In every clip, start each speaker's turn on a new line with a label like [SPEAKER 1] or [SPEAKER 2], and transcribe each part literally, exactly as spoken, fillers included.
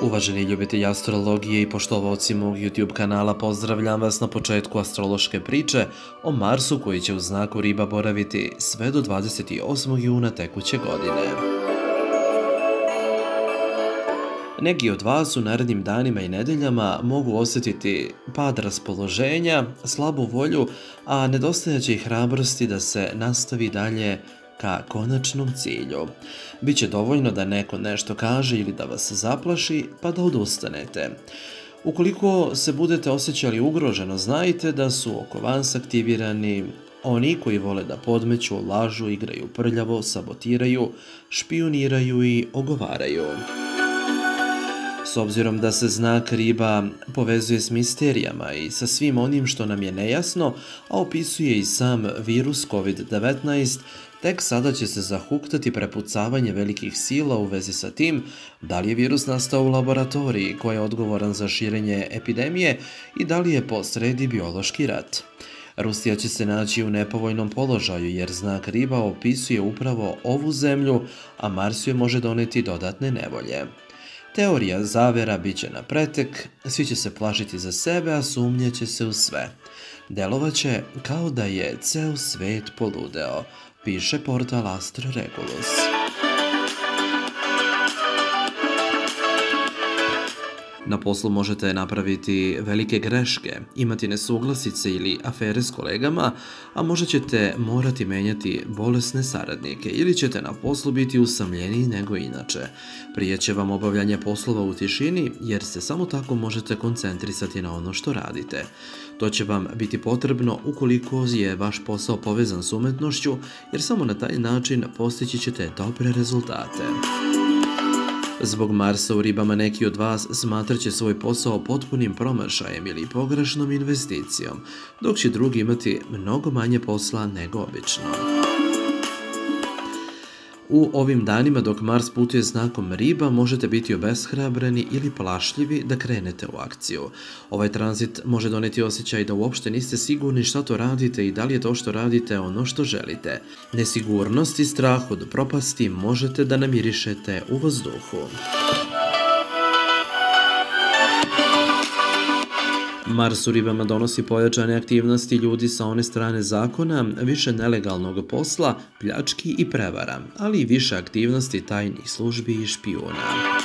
[SPEAKER 1] Uvaženi ljubitelji astrologije i poštovaoci mog YouTube kanala, pozdravljam vas na početku astrološke priče o Marsu koji će u znaku Riba boraviti sve do dvadeset osmog juna tekuće godine. Neki od vas u narednim danima i nedeljama mogu osjetiti pad raspoloženja, slabu volju, a nedostajaće i hrabrosti da se nastavi dalje ka konačnom cilju. Biće dovoljno da neko nešto kaže ili da vas zaplaši, pa da odustanete. Ukoliko se budete osjećali ugroženo, znajte da su oko vas aktivirani oni koji vole da podmeću, lažu, igraju prljavo, sabotiraju, špijuniraju i ogovaraju. S obzirom da se znak Riba povezuje s misterijama i sa svim onim što nam je nejasno, a opisuje i sam virus kovid devetnaest, tek sada će se zahuktati prepucavanje velikih sila u vezi sa tim da li je virus nastao u laboratoriji koji je odgovoran za širenje epidemije i da li je posredi biološki rat. Rusija će se naći u nepovoljnom položaju jer znak Riba opisuje upravo ovu zemlju, a Mars joj može doneti dodatne nevolje. Teorija zavera bit će na pretek, svi će se plašiti za sebe, a sumnjaće se u sve. Delovaće kao da je ceo svet poludeo, piše portal Astro Regulus. Na poslu možete napraviti velike greške, imati nesuglasice ili afere s kolegama, a možda ćete morati menjati bolesne saradnike ili ćete na poslu biti usamljeniji nego inače. Prije će vam obavljanje poslova u tišini jer se samo tako možete koncentrisati na ono što radite. To će vam biti potrebno ukoliko je vaš posao povezan s umetnošću jer samo na taj način postići ćete dobre rezultate. Zbog Marsa u Ribama neki od vas smatrat će svoj posao potpunim promašajem ili pogrešnom investicijom, dok će drugi imati mnogo manje posla nego obično. U ovim danima dok Mars putuje znakom Riba možete biti obeshrabreni ili plašljivi da krenete u akciju. Ovaj tranzit može doneti osjećaj da uopšte niste sigurni šta to radite i da li je to što radite ono što želite. Nesigurnost i strah od propasti možete da namirišete u vazduhu. Mars u Ribama donosi pojačane aktivnosti ljudi sa one strane zakona, više nelegalnog posla, pljački i prevara, ali i više aktivnosti tajnih službi i špijuna.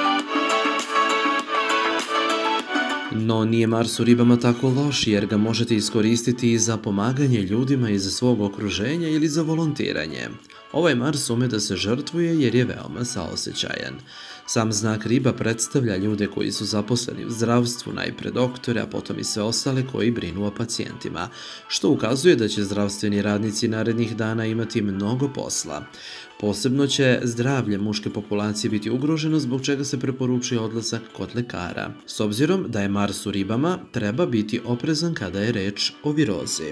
[SPEAKER 1] No nije Mars u Ribama tako loš jer ga možete iskoristiti i za pomaganje ljudima iz svog okruženja ili za volontiranje. Ovaj Mars ume da se žrtvuje jer je veoma saosećajan. Sam znak Riba predstavlja ljude koji su zaposleni u zdravstvu, najpre doktore, a potom i sve ostale koji brinu o pacijentima, što ukazuje da će zdravstveni radnici narednih dana imati mnogo posla. Posebno će zdravlje muške populacije biti ugroženo, zbog čega se preporučuje odlazak kod lekara. S obzirom da je Mars u Ribama, treba biti oprezan kada je reč o virozi.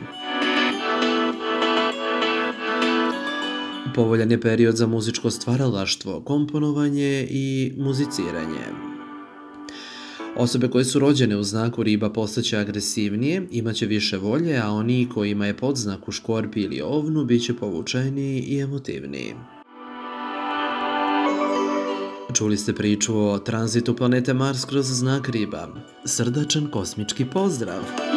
[SPEAKER 1] Povoljan je period za muzičko stvaralaštvo, komponovanje i muziciranje. Osobe koje su rođene u znaku Riba postaće agresivnije, imaće više volje, a oni kojima je podznak u Škorpi ili Ovnu biće povučeniji i emotivniji. Čuli ste priču o tranzitu planete Mars kroz znak Riba. Srdačan kosmički pozdrav!